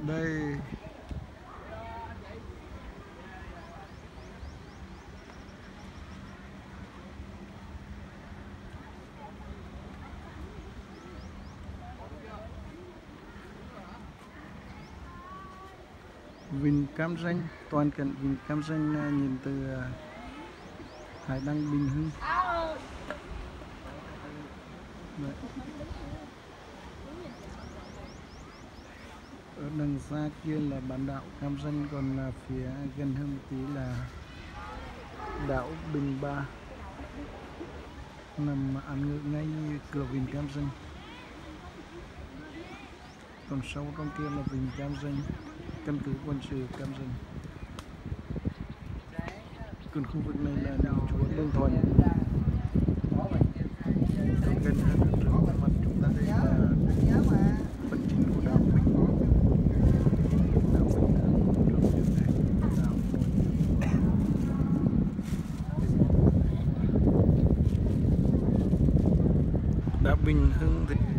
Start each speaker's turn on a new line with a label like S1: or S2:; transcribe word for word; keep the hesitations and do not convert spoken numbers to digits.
S1: Đây Vinh Cam Ranh, toàn cảnh Vinh Cam Ranh nhìn từ Hải Đăng Bình Hưng. Đấy. Ở đằng xa kia là bán đảo Cam Ranh, còn là phía gần hơn một tí là đảo Bình Ba, nằm ăn ngự ngay cửa Vịnh Cam Ranh. Còn sâu trong kia là Vịnh Cam Ranh, căn cứ quân sự Cam Ranh. Còn khu vực này là đảo chùa Lương Thuận. Gần hơn trước mặt chúng ta đây là phần chính của đảo Bình. Đảo Bình đảo đảo Bình Hưng thì